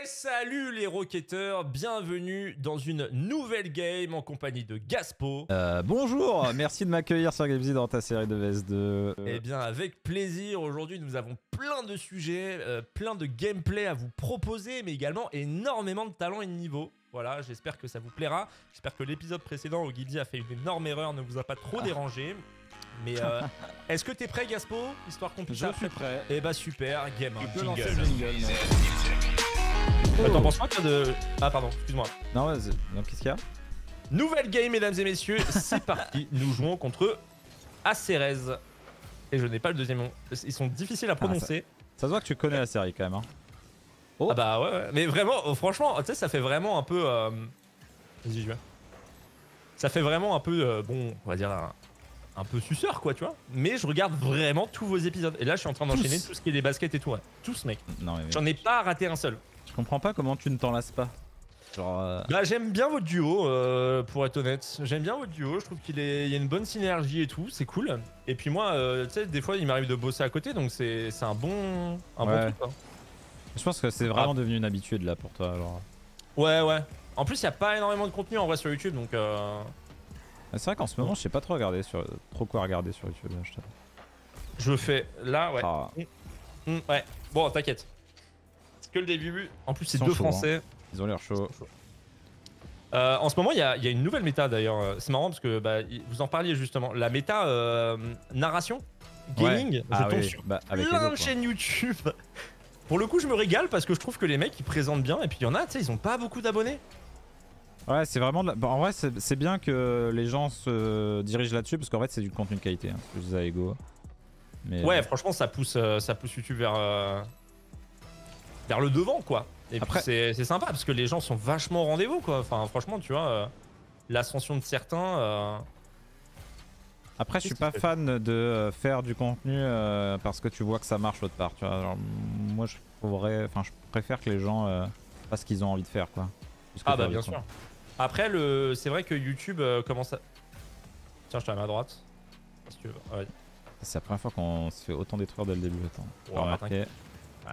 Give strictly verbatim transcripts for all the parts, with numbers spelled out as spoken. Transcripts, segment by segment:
salut les rocketeurs, bienvenue dans une nouvelle game en compagnie de Gaspo. Euh, bonjour, merci de m'accueillir sur GameZ dans ta série de V S deux. Eh bien avec plaisir, aujourd'hui nous avons plein de sujets, euh, plein de gameplay à vous proposer, mais également énormément de talent et de niveau. Voilà, j'espère que ça vous plaira, j'espère que l'épisode précédent où Guilty a fait une énorme erreur ne vous a pas trop dérangé. Mais euh, est-ce que t'es prêt Gaspo, histoire qu'on puisse... Je suis prêt. Eh bah super, game Tu un peux jingle. lancer le jingle. Euh, T'en penses quoi toi de... Ah pardon, excuse-moi. Non, vas-y. Donc, qu'est-ce qu'il y a? Nouvelle game, mesdames et messieurs, c'est parti. Nous jouons contre Acerez. Et je n'ai pas le deuxième nom. Ils sont difficiles à prononcer. Ah, ça, ça se voit que tu connais la série quand même. Hein. Oh. Ah bah ouais, ouais. Mais vraiment, oh, franchement, tu sais, ça fait vraiment un peu... Euh... Vas-y, je vais. Ça fait vraiment un peu, euh, bon, on va dire, un, un peu suceur, quoi, tu vois. Mais je regarde vraiment tous vos épisodes. Et là, je suis en train d'enchaîner tout ce qui est des baskets et tout. Ouais. Tous, mec. Non, mais J'en ai pas raté un seul. Je comprends pas comment tu ne t'en lasses pas. Genre. Euh... Bah j'aime bien votre duo, euh, pour être honnête. J'aime bien votre duo, je trouve qu'il est... Il y a une bonne synergie et tout, c'est cool. Et puis moi, euh, tu sais, des fois il m'arrive de bosser à côté, donc c'est un bon un ouais. bon truc. Quoi. Je pense que c'est vraiment ah. devenu une habitude là pour toi. Alors. Ouais, ouais. En plus, il n'y a pas énormément de contenu en vrai sur YouTube, donc... Euh... C'est vrai qu'en ce moment, je sais pas trop regarder sur... trop quoi regarder sur YouTube. Là, je, je fais là, ouais. Ah. Mmh, mmh, ouais. Bon, t'inquiète. C'est que le début. En plus, c'est deux chauds, Français. Hein. Ils ont l'air chauds. Euh, en ce moment, il y, y a une nouvelle méta d'ailleurs. C'est marrant parce que bah, vous en parliez justement. La méta euh, narration, gaming, ouais. je ah, tombe oui. sur bah, avec plein les de autres, chaînes YouTube. Pour le coup, je me régale parce que je trouve que les mecs ils présentent bien. Et puis il y en a, tu sais, ils ont pas beaucoup d'abonnés. Ouais, c'est vraiment. De la... bon, en vrai, c'est bien que les gens se dirigent là-dessus parce qu'en fait, c'est du contenu de qualité. Hein, je disais à Ego. Mais, ouais, euh... franchement, ça pousse, euh, ça pousse YouTube vers, euh, vers le devant, quoi. Et après, c'est sympa parce que les gens sont vachement au rendez-vous, quoi. Enfin, franchement, tu vois, euh, l'ascension de certains. Euh... Après, je suis pas fan de euh, faire du contenu euh, parce que tu vois que ça marche l'autre part. Tu vois, alors, moi, je pourrais, enfin, je préfère que les gens euh, fassent ce qu'ils ont envie de faire, quoi. Ah bah bien sûr. Après, le, c'est vrai que YouTube euh, commence à. Tiens, je te la mets à droite. Si tu veux. Ouais. C'est la première fois qu'on se fait autant détruire dès le début. Attends. Ouais, okay. ah,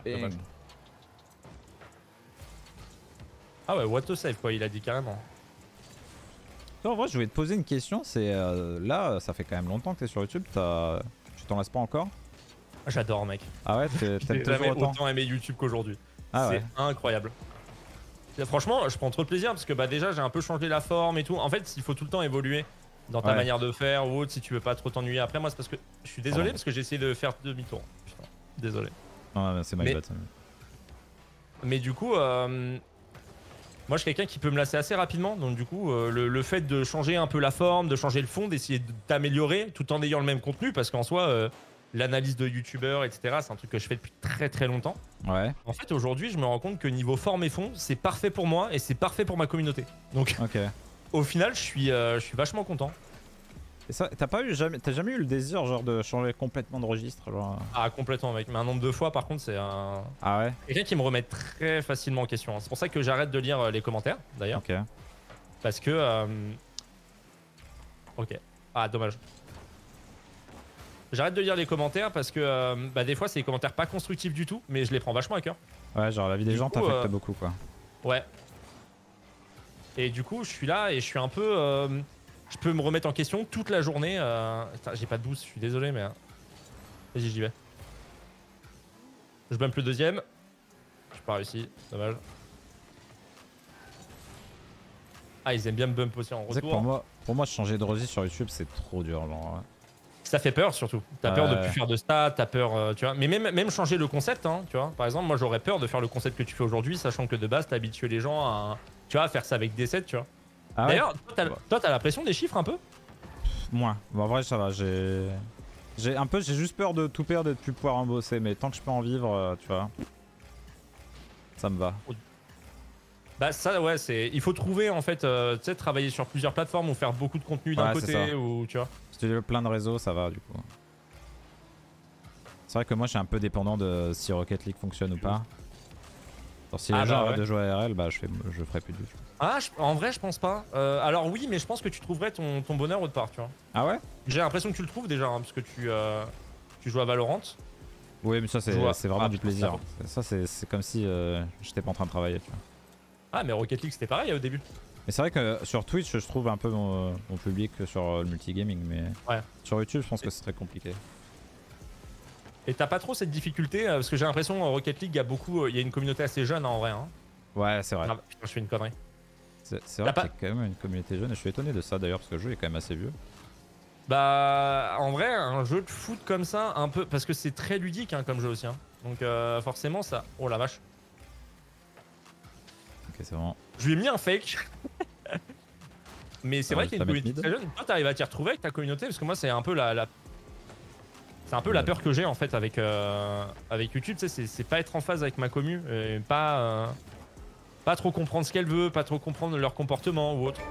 ah ouais, what to save quoi, il a dit carrément. Non, en vrai, je voulais te poser une question. C'est euh, là, ça fait quand même longtemps que t'es sur YouTube. As... Tu t'en lasses pas encore? J'adore, mec. Ah ouais, t'aimes toujours autant. autant aimé YouTube qu'aujourd'hui. Ah c'est ouais. incroyable. Franchement, je prends trop de plaisir parce que bah déjà j'ai un peu changé la forme et tout. En fait, il faut tout le temps évoluer dans ta ouais. manière de faire ou autre si tu veux pas trop t'ennuyer. Après, moi, c'est parce que je suis désolé oh. parce que j'ai essayé de faire demi-tour. Putain, désolé. Non, c'est my mais, bad. mais du coup, euh, moi, je suis quelqu'un qui peut me lasser assez rapidement. Donc, du coup, euh, le, le fait de changer un peu la forme, de changer le fond, d'essayer de t'améliorer tout en ayant le même contenu, parce qu'en soi, euh, l'analyse de youtubeurs, et cetera, c'est un truc que je fais depuis très très longtemps. Ouais. En fait, aujourd'hui, je me rends compte que niveau forme et fond, c'est parfait pour moi et c'est parfait pour ma communauté. Donc, okay. au final, je suis, euh, je suis vachement content. Et ça, t'as pas eu jamais, t'as jamais eu le désir genre de changer complètement de registre, genre... Ah complètement mec, mais un nombre de fois par contre c'est un... Ah ouais. Quelqu'un qui me remet très facilement en question. C'est pour ça que j'arrête de lire les commentaires d'ailleurs. Ok. Parce que... Euh... Ok. Ah dommage. J'arrête de lire les commentaires parce que euh, bah, des fois c'est des commentaires pas constructifs du tout, mais je les prends vachement à cœur. Ouais, genre la vie des du gens t'affecte euh... beaucoup quoi. Ouais. Et du coup je suis là et je suis un peu... Euh... Je peux me remettre en question toute la journée. Euh... J'ai pas de boost, je suis désolé, mais... Vas-y, j'y vais. Je bump le deuxième. J'ai pas réussi, dommage. Ah, ils aiment bien me bump aussi en retour. Pour moi, pour moi, changer de registre sur YouTube, c'est trop dur. Genre... Ça fait peur surtout. T'as ouais. peur de plus faire de stats, t'as peur, euh, tu vois. Mais même, même changer le concept, hein, tu vois. Par exemple, moi j'aurais peur de faire le concept que tu fais aujourd'hui, sachant que de base, t'as habitué les gens à, tu vois, à faire ça avec des sets, tu vois. Ah D'ailleurs, ouais. toi, t'as la pression des chiffres un peu? Moins. Bon, en vrai, ça va. J'ai, j'ai un peu, j'ai juste peur de tout perdre et de plus pouvoir en bosser. Mais tant que je peux en vivre, euh, tu vois, ça me va. Bah ça, ouais, c'est. Il faut trouver en fait, euh, tu sais, travailler sur plusieurs plateformes ou faire beaucoup de contenu d'un ouais, côté ou tu vois. Si tu veux plein de réseaux, ça va du coup. C'est vrai que moi, je suis un peu dépendant de si Rocket League fonctionne ou pas. Alors, si les ah gens bah arrêtent ouais. de jouer à R L, bah je, fais, je ferai plus de jeu. Ah, je, en vrai, je pense pas. Euh, alors oui, mais je pense que tu trouverais ton, ton bonheur autre part, tu vois. Ah ouais? J'ai l'impression que tu le trouves déjà, hein, parce que tu, euh, tu joues à Valorant. Oui, mais ça, c'est vois- vraiment ah, du putain, plaisir. ça Ça, c'est comme si euh, j'étais pas en train de travailler, tu vois. Ah, mais Rocket League c'était pareil au début. Mais c'est vrai que sur Twitch, je trouve un peu mon, mon public que sur euh, le multigaming, mais Ouais. sur YouTube, je pense que c'est très compliqué. Et t'as pas trop cette difficulté, euh, parce que j'ai l'impression euh, Rocket League, il y a beaucoup, il y a une communauté assez jeune hein, en vrai. Hein. Ouais, c'est vrai. Ah, putain, je fais une connerie. C'est c'est vrai T'as qu'il y a quand même une communauté jeune et je suis étonné de ça d'ailleurs parce que le jeu est quand même assez vieux. Bah, en vrai, un jeu de foot comme ça, un peu, parce que c'est très ludique hein, comme jeu aussi. Hein. Donc euh, forcément, ça. Oh la vache. Ok, c'est bon. Je lui ai mis un fake. Mais c'est Ah, vrai je qu'il y a une vais communauté mettre très jeune. Toi, t'arrives à t'y retrouver avec ta communauté, parce que moi, c'est un peu la. la... C'est un peu la peur que j'ai en fait avec, euh, avec YouTube, tu sais, c'est pas être en phase avec ma commu, et pas, euh, pas trop comprendre ce qu'elle veut, pas trop comprendre leur comportement ou autre.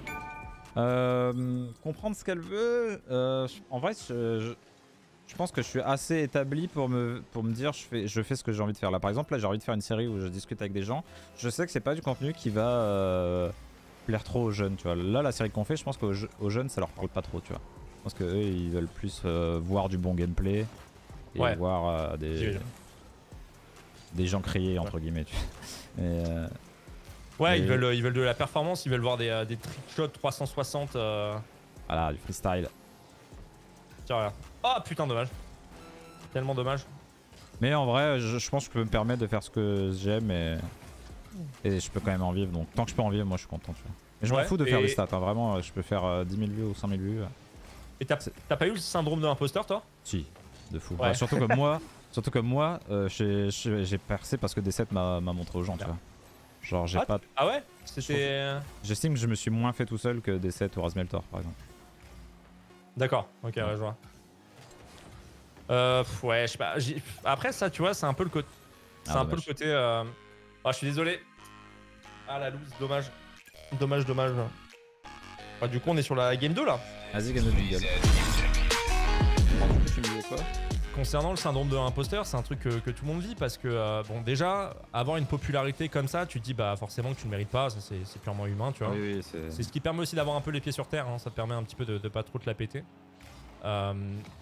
Euh, comprendre ce qu'elle veut. Euh, en vrai, je, je, je pense que je suis assez établi pour me, pour me dire je fais, je fais ce que j'ai envie de faire. Là, par exemple, là, j'ai envie de faire une série où je discute avec des gens. Je sais que c'est pas du contenu qui va euh, plaire trop aux jeunes, tu vois. Là, la série qu'on fait, je pense qu'aux aux jeunes, ça leur parle pas trop, tu vois. Je pense qu'eux, ils veulent plus euh, voir du bon gameplay et Ouais. voir euh, des, des gens crier, entre guillemets, tu vois. Et, euh, Ouais, Et- ils veulent, ils veulent de la performance, ils veulent voir des, euh, des trickshots trois cent soixante. Euh... voilà, du freestyle. Tiens, regarde. Oh putain, dommage. Tellement dommage. Mais en vrai, je, je pense que je peux me permettre de faire ce que j'aime et, et je peux quand même en vivre. Donc tant que je peux en vivre, moi je suis content. Tu vois. Et je m'en Ouais, fous de faire et- des stats. Hein, vraiment, je peux faire euh, dix mille vues ou cent mille vues. Et t'as t'as pas eu le syndrome de l'imposteur, toi? Si, de fou. Ouais. Ouais, surtout que moi, surtout que moi, euh, j'ai- j'ai j'ai percé parce que D sept m'a m'a montré aux gens. Tu vois. Genre j'ai Ah, pas. Ah ouais? C'était. J'estime que je me suis moins fait tout seul que D sept ou Razmeltor par exemple. D'accord, ok, ouais, je vois. Euh, pff, ouais, je sais pas. j'ai- Après, ça, tu vois, c'est un peu le côté. C'est Ah, un peu le dommage. côté. Euh... Ah, je suis désolé. Ah, la loose, dommage. Dommage, dommage. Ah, du coup, on est sur la game deux là. Vas-y, gagne le jingle. Tu me disais quoi? Concernant le syndrome de l'imposteur, c'est un truc que, que tout le monde vit parce que, euh, bon, déjà, avoir une popularité comme ça, tu te dis, bah, forcément que tu ne le mérites pas, ça, c'est c'est purement humain, tu vois. Oui, oui, c'est. C'est ce qui permet aussi d'avoir un peu les pieds sur terre, hein, ça te permet un petit peu de, de pas trop te la péter. Euh...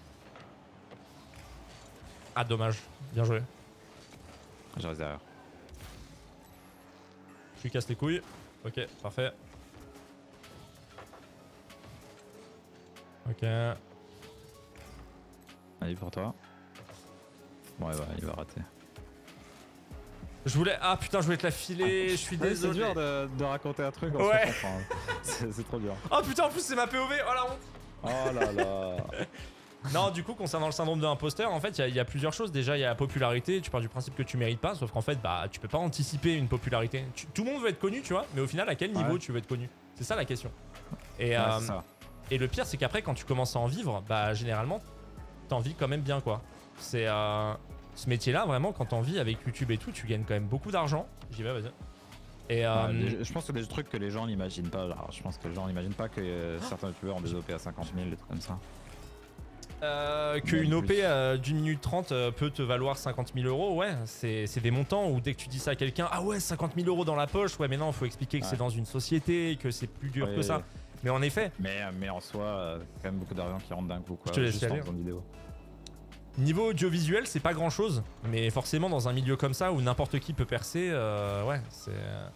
Ah, dommage, bien joué. Je reste derrière. Je lui casse les couilles. Ok, parfait. Ok. Allez, pour toi. Ouais, ouais, il va rater. Je voulais. Ah putain, je voulais te la filer, je suis Ouais, désolé. C'est dur de, de raconter un truc, on Ouais. se comprend. C'est c'est trop dur. Oh putain, en plus, c'est ma P O V, oh la honte. Oh là là. Non, du coup, concernant le syndrome de l'imposteur, en fait, il y, y a plusieurs choses. Déjà, il y a la popularité. Tu pars du principe que tu mérites pas, sauf qu'en fait, bah, tu peux pas anticiper une popularité. Tu- tout le monde veut être connu, tu vois, mais au final, à quel niveau Ouais. tu veux être connu? C'est ça la question. Et, Ouais, euh, c'est ça. et le pire, c'est qu'après, quand tu commences à en vivre, bah, généralement, t'en vis quand même bien, quoi. C'est euh, ce métier-là, vraiment, quand t'en vis avec YouTube et tout, tu gagnes quand même beaucoup d'argent. J'y vais, vas-y. Et euh, Ouais, les- je pense que des trucs que les gens n'imaginent pas. Alors, je pense que les gens n'imaginent pas que euh, certains youtubeurs ont des O P à cinquante mille, des trucs comme ça. Euh, Même Qu'une O P plus. euh, d'une minute trente euh, peut te valoir cinquante mille euros, ouais, c'est c'est des montants où dès que tu dis ça à quelqu'un, ah ouais, cinquante mille euros dans la poche, ouais, mais non, faut expliquer que Ouais. c'est dans une société, que c'est plus dur Ouais, que ça. ouais. Mais en effet, Mais, mais en soi, euh, quand même beaucoup d'argent qui rentre d'un coup. Quoi, Je te laisse juste y aller. en faisant une vidéo. niveau audiovisuel, c'est pas grand chose, mais forcément, dans un milieu comme ça où n'importe qui peut percer, euh, ouais, c'est.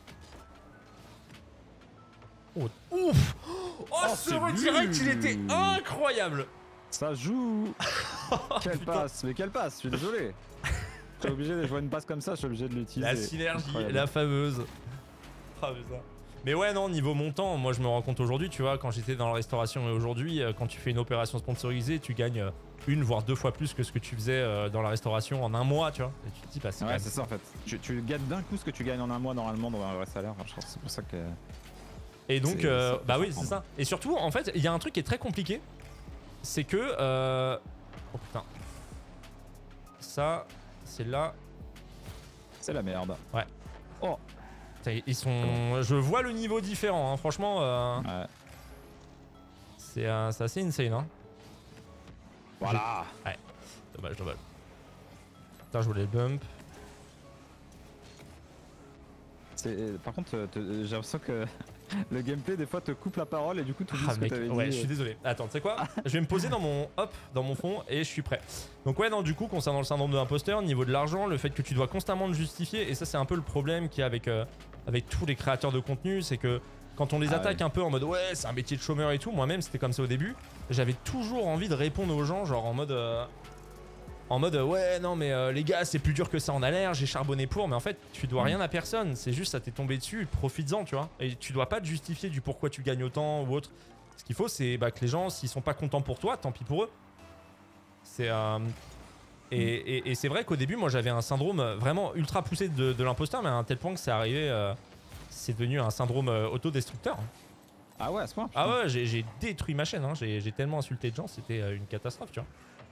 Oh, ouf! Oh, Oh, ce c'est redirect, il nul. était incroyable! Ça joue. Quelle Putain. passe, mais quelle passe, je suis désolé. Je suis obligé de jouer une passe comme ça, je suis obligé de l'utiliser. La synergie, Incroyable. la fameuse. Ah, mais ça. Mais ouais, non, niveau montant, moi je me rends compte aujourd'hui, tu vois, quand j'étais dans la restauration et aujourd'hui, euh, quand tu fais une opération sponsorisée, tu gagnes euh, une voire deux fois plus que ce que tu faisais euh, dans la restauration en un mois, tu vois. Et tu te dis, bah c'est quand Ouais, même- c'est ça en fait. Tu, tu gagnes d'un coup ce que tu gagnes en un mois normalement dans un vrai salaire. Je pense que c'est pour ça que. Et donc, c'est- euh, ça peut bah oui, c'est surprendre. ça. Et surtout, en fait, il y a un truc qui est très compliqué, c'est que. Euh... Oh putain. Ça, c'est là. C'est la merde. Oh. Putain, ils sont. Je vois le niveau différent, hein. Franchement, euh, Ouais. c'est euh, c'est assez insane, hein. Voilà. Dommage, dommage. Putain, je voulais le bump. C'est- Par contre, euh, te- j'ai l'impression que Le gameplay des fois te coupe la parole et du coup tu dis Ah ce mec, que t'avais ouais, dit. je suis désolé. Attends, tu sais quoi? Je vais me poser dans mon hop, dans mon fond et je suis prêt. Donc ouais, non, du coup, concernant le syndrome de l'imposteur, niveau de l'argent, le fait que tu dois constamment le justifier, et ça c'est un peu le problème qu'il y a avec, euh, avec tous les créateurs de contenu, c'est que quand on les Ah attaque ouais. un peu en mode ouais, c'est un métier de chômeur et tout, moi-même c'était comme ça au début, j'avais toujours envie de répondre aux gens, genre en mode... euh, En mode euh, ouais non mais euh, les gars c'est plus dur que ça en a l'air, j'ai charbonné pour, mais en fait tu dois Mm. rien à personne, c'est juste ça t'est tombé dessus, profites-en tu vois. Et tu dois pas te justifier du pourquoi tu gagnes autant ou autre. Ce qu'il faut c'est bah, que les gens s'ils sont pas contents pour toi, tant pis pour eux. C'est euh, et, et- et c'est vrai qu'au début moi j'avais un syndrome vraiment ultra poussé de, de l'imposteur, mais à un tel point que c'est arrivé, euh, c'est devenu un syndrome euh, autodestructeur. Ah ouais, à ce point. Ah ouais j'ai j'ai détruit ma chaîne, hein. j'ai j'ai tellement insulté de gens, c'était euh, une catastrophe tu vois.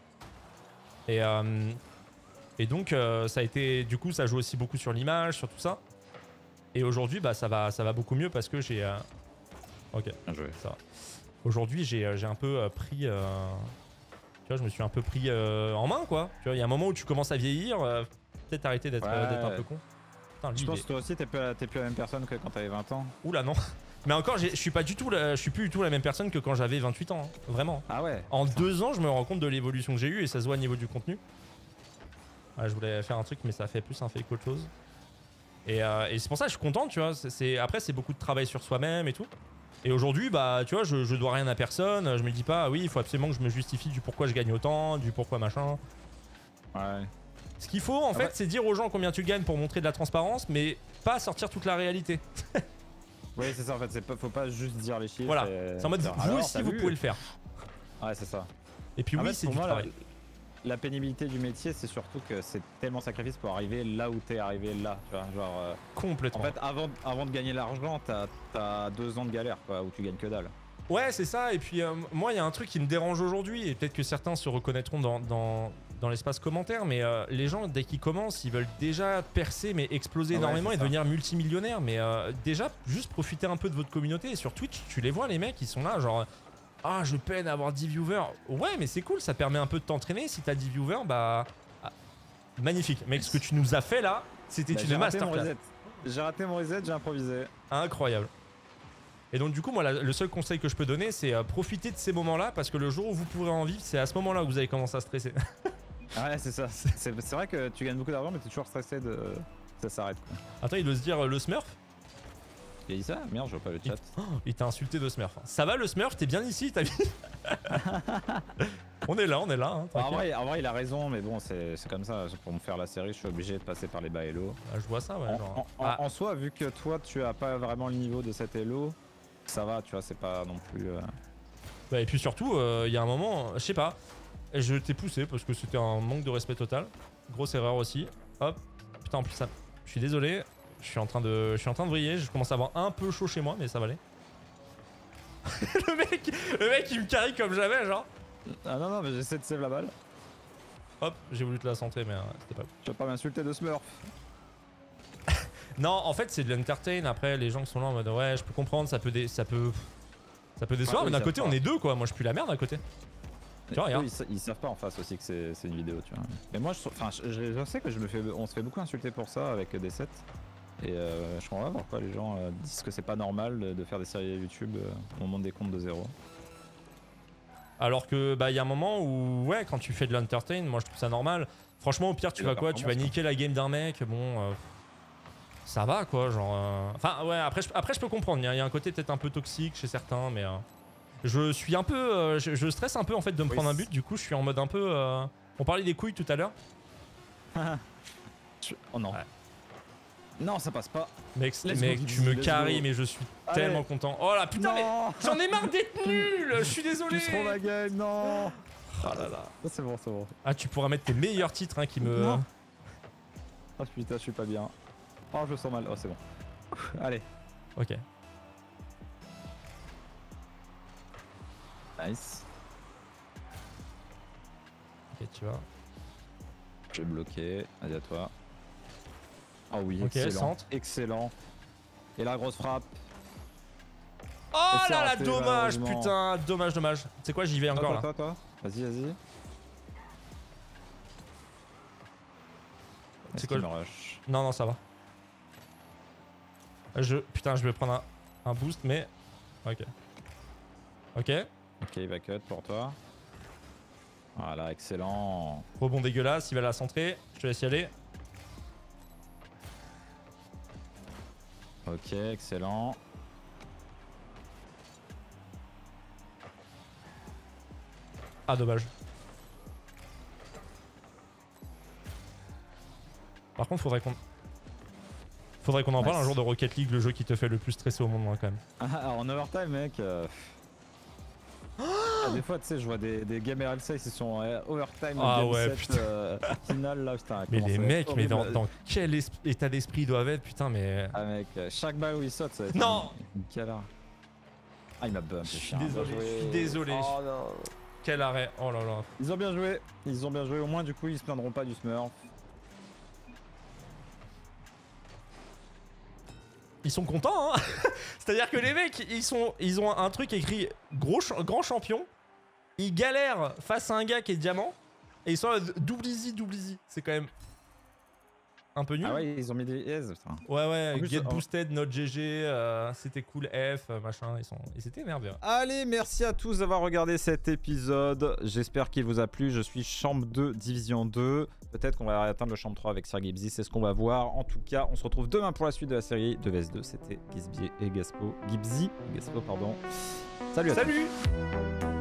Et, euh, et donc euh, ça a été, du coup ça joue aussi beaucoup sur l'image, sur tout ça. Et aujourd'hui bah ça va, ça va beaucoup mieux parce que j'ai... euh, Ok, Bien joué. ça va. Aujourd'hui j'ai euh, j'ai un peu euh, pris... euh, Tu vois, je me suis un peu pris euh, en main quoi. Tu vois, il y a un moment où tu commences à vieillir, euh, peut-être arrêter d'être euh, Ouais. d'être un peu con. Putain, lui, Je il pense est- que toi aussi t'es plus, t'es plus la même personne que quand t'avais vingt ans. Oula non. Mais encore, j'ai- je suis pas du tout, la- je suis plus du tout la même personne que quand j'avais vingt-huit ans, hein. Vraiment. Ah ouais. En deux ans, je me rends compte de l'évolution que j'ai eue et ça se voit au niveau du contenu. Ouais, je voulais faire un truc, mais ça fait plus un fake qu'autre chose. Et, euh, et c'est pour ça que je suis content, tu vois. C'est- c'est- Après, c'est beaucoup de travail sur soi-même et tout. Et aujourd'hui, bah, tu vois, je, je dois rien à personne. Je me dis pas, ah oui, il faut absolument que je me justifie du pourquoi je gagne autant, du pourquoi machin. Ouais. Ce qu'il faut, en Ah fait, ouais. c'est dire aux gens combien tu gagnes pour montrer de la transparence, mais pas sortir toute la réalité. Oui, c'est ça en fait. C'est pas, faut pas juste dire les chiffres. Voilà. et C'est en mode, dire, vous alors, aussi, t'as vous vu pouvez le faire. Ouais, c'est ça. Et puis En oui, fait, c'est pour du moi, travail. La, la pénibilité du métier, c'est surtout que c'est tellement sacrifice pour arriver là où t'es arrivé là. Tu vois, genre. euh, En Complètement. fait, avant, avant de gagner l'argent, t'as as deux ans de galère, quoi, où tu gagnes que dalle. Ouais, c'est ça. Et puis, euh, moi, il y a un truc qui me dérange aujourd'hui, et peut-être que certains se reconnaîtront dans, dans, dans l'espace commentaire, mais euh, les gens, dès qu'ils commencent, ils veulent déjà percer, mais exploser Ah ouais, énormément c'est et ça. devenir multimillionnaires. Mais euh, déjà, juste profiter un peu de votre communauté. Et sur Twitch, tu les vois, les mecs, ils sont là, genre, ah, je peine à avoir dix viewers. Ouais, mais c'est cool, ça permet un peu de t'entraîner. Si t'as dix viewers, bah. ah, magnifique. Mec, ce que tu nous as fait là, c'était Bah, une j'ai raté mon masterclass. reset. J'ai raté mon reset, j'ai improvisé. Incroyable. Et donc du coup moi la- le seul conseil que je peux donner c'est euh, profiter de ces moments là parce que le jour où vous pourrez en vivre c'est à ce moment là que vous allez commencer à stresser. Ah ouais, c'est ça. C'est c'est vrai que tu gagnes beaucoup d'argent, mais t'es toujours stressé de. Ça s'arrête, quoi. Attends il doit se dire euh, le smurf. Il a dit ça? Merde, je vois pas le Il, chat. oh, il t'a insulté de smurf. Ça va le smurf, t'es bien ici, t'as vu? On est là, on est là. Hein, En tranquille. vrai, en vrai, il a raison, mais bon, c'est c'est comme ça. Pour me faire la série, je suis obligé de passer par les bas Hello. Ah, je vois ça ouais. En, Genre... en- Ah, en soi, vu que toi, tu as pas vraiment le niveau de cet Hello, ça va, tu vois, c'est pas non plus. euh, bah, et puis surtout euh, il y a un moment, je sais pas, je t'ai poussé parce que c'était un manque de respect total. Grosse erreur aussi. Hop. Putain en plus ça. Je suis désolé. Je suis en train de. Je suis en train de briller. Je commence à avoir un peu chaud chez moi, mais ça va aller. le mec. Le mec il me carry comme jamais genre. Ah non, non, mais j'essaie de save la balle. Hop, j'ai voulu te la centrer, mais euh, c'était pas. Tu vas pas m'insulter de Smurf. Non, en fait, c'est de l'entertain. Après, les gens qui sont là en mode ouais, je peux comprendre, ça peut, dé... ça peut, ça peut décevoir, Ouais, mais ils d'un savent côté, pas. on est deux quoi. Moi, je pue la merde à côté. Tu vois, Eux, regarde. ils, sa- ils savent pas en face aussi que c'est c'est une vidéo, tu vois. Mais moi, je, enfin, je, je- je sais que je me fais, on se fait beaucoup insulter pour ça avec des sets. Et euh, je comprends pas pourquoi les gens euh, disent que c'est pas normal de, de faire des séries YouTube euh, au moment des comptes de zéro. Alors que bah, il y a un moment où ouais, quand tu fais de l'entertain, moi, je trouve ça normal. Franchement, au pire, tu Et vas la quoi Tu vas performance, niquer la game d'un mec. Bon, euh, ça va quoi, genre. euh, Enfin ouais, après, je, après, je peux comprendre. Il y, a- il y a un côté peut-être un peu toxique chez certains, mais euh, je suis un peu, euh, je, je stresse un peu en fait de me Oui, prendre un c'est- but. Du coup, je suis en mode un peu. euh, On parlait des couilles tout à l'heure. Je- Oh non. Ouais. Non, ça passe pas. Mec, Let's mec go, tu me let's carry, go. mais je suis Allez. tellement content. Oh là putain, mais Non. j'en ai marre d'être nul. Je suis désolé. Tu seras la game, non. Ah là là. Oh, c'est bon, c'est bon. Ah, tu pourras mettre tes meilleurs titres hein, qui me. Non. Oh putain, je suis pas bien. Oh, je sens mal. Oh, c'est bon. Allez. Ok. Nice. Ok, tu vois. J'ai bloqué. Allez, à toi. Oh oui, Ok, excellent. centre. Excellent. Et la grosse frappe. Oh Et c'est là là, raté, dommage, malheureusement. putain, dommage, dommage. Tu sais quoi, j'y vais encore toi, là. toi, toi, toi. Vas-y, vas-y. C'est Est-ce quoi qu'il le- me rush? Non, non, ça va. Je. Putain, je vais prendre un, un boost, mais... Ok. Ok. Ok, il va cut pour toi. Voilà, excellent. Rebond dégueulasse, il va la centrer. Je te laisse y aller. Ok, excellent. Ah, dommage. Par contre, faudrait qu'on... Faudrait qu'on en parle nice. un jour de Rocket League, le jeu qui te fait le plus stresser au monde, hein, quand même. Ah, en overtime, mec. Euh... ah, des fois, tu sais, je vois des, des gamers L C qui sont euh, overtime, Ah game ouais, set, putain. euh, finale là, putain. Mais comment les ça va être mecs, mais dans, horrible. dans quel es- état d'esprit ils doivent être, putain, mais... Ah, mec, chaque balle où il saute, ça va être Non. une, une galère. Ah, il m'a bump. Je suis chien. désolé, Bien je suis joué. désolé. Oh non. Quel arrêt, oh là là. Ils ont bien joué. Ils ont bien joué. Au moins, du coup, ils se plaindront pas du Smurf. Ils sont contents, hein. C'est-à-dire que les mecs, ils, sont, ils ont un truc écrit gros ch- grand champion. Ils galèrent face à un gars qui est diamant. Et ils sont là, double easy, double easy. C'est quand même un peu nul. Ah ouais, ils ont mis des yes, putain. Ouais, ouais, En plus, get en- boosted, not G G, euh, c'était cool, F, euh, machin. Ils, sont... ils étaient merveilleux. Allez, merci à tous d'avoir regardé cet épisode. J'espère qu'il vous a plu. Je suis chambre deux, division deux. Peut-être qu'on va atteindre le chambre trois avec Sir Gibsy. C'est ce qu'on va voir. En tout cas, on se retrouve demain pour la suite de la série de V S deux. C'était Gibsy et Gaspo. Gibsy et Gaspo, pardon. Salut à tous. Salut.